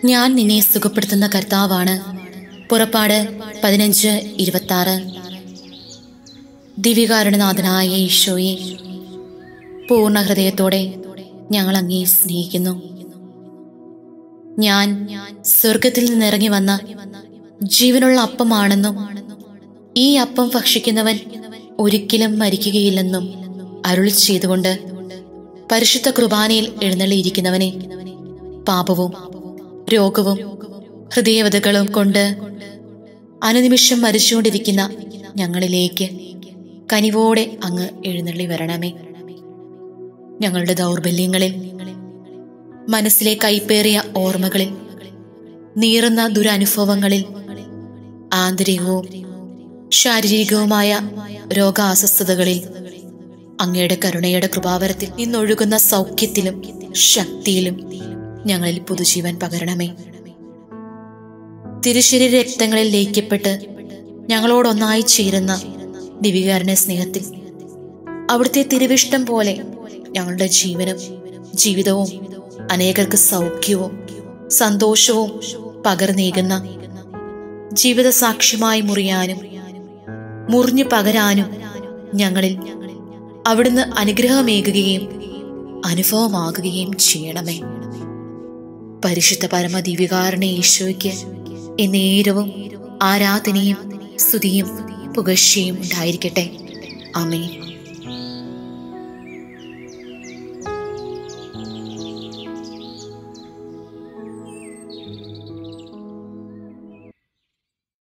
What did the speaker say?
ഞാൻ നിന്നെ സുഖപ്പെടുത്തുന്ന കർത്താവാണ്. പുറപ്പാട് 15:26. ദിവികാരുണനാഥനായ ഈശോയെ, പൂർണ്ണ ഹൃദയത്തോടെ ഞങ്ങൾ അങ്ങേ സ്നേഹിക്കുന്നു. ഞാൻ സ്വർഗത്തിൽ നിന്നിറങ്ങി വന്ന ജീവനുള്ള അപ്പമാണെന്നും ഈ അപ്പം ഭക്ഷിക്കുന്നവൻ ഒരിക്കലും മരിക്കുകയില്ലെന്നും അരുളി ചെയ്തുകൊണ്ട് പരിശുദ്ധ കുർബാനയിൽ എഴുന്നള്ളിയിരിക്കുന്നവനെ, പാപവും രോഗവും ഹൃദയവ്യഥകളും കൊണ്ട് അനുനിമിഷം മരിച്ചുകൊണ്ടിരിക്കുന്ന ഞങ്ങളിലേക്ക് കനിവോടെ അങ്ങ് എഴുന്നള്ളി വരണമേ. ഞങ്ങളുടെ ദൗർബല്യങ്ങളിൽ, മനസ്സിലെ കൈപ്പേറിയ ഓർമ്മകളിൽ, നീറുന്ന ദുരനുഭവങ്ങളിൽ, ആന്തരികവും ശാരീരികവുമായ രോഗാസ്വസ്ഥതകളിൽ അങ്ങയുടെ കരുണയുടെ കൃപാവരത്തിൽ നിന്നൊഴുകുന്ന സൗഖ്യത്തിലും ശക്തിയിലും ഞങ്ങളിൽ പുതുജീവൻ പകരണമേ. തിരുശരീര രക്തങ്ങളിൽ ലയിക്കപ്പെട്ട് ഞങ്ങളോടൊന്നായി ചേരുന്ന ദിവികാരുണ്യ സ്നേഹത്തിൽ അവിടുത്തെ തിരുവിഷ്ടം പോലെ ഞങ്ങളുടെ ജീവനും ജീവിതവും അനേകർക്ക് സൗഖ്യവും സന്തോഷവും പകർന്നേകുന്ന ജീവിത സാക്ഷ്യമായി മുറിയാനും മുറിഞ്ഞു പകരാനും ഞങ്ങളിൽ അവിടുന്ന് അനുഗ്രഹമേകുകയും അനുഭവമാകുകയും ചെയ്യണമേ. പരിശുദ്ധ പരമദിവ്യകാരുണ്യ ഈശോയ്ക്ക് എന്നേരവും ആരാധനയും സ്തുതിയും പുകഴ്ചയും ഉണ്ടായിരിക്കട്ടെ. ആമേൻ.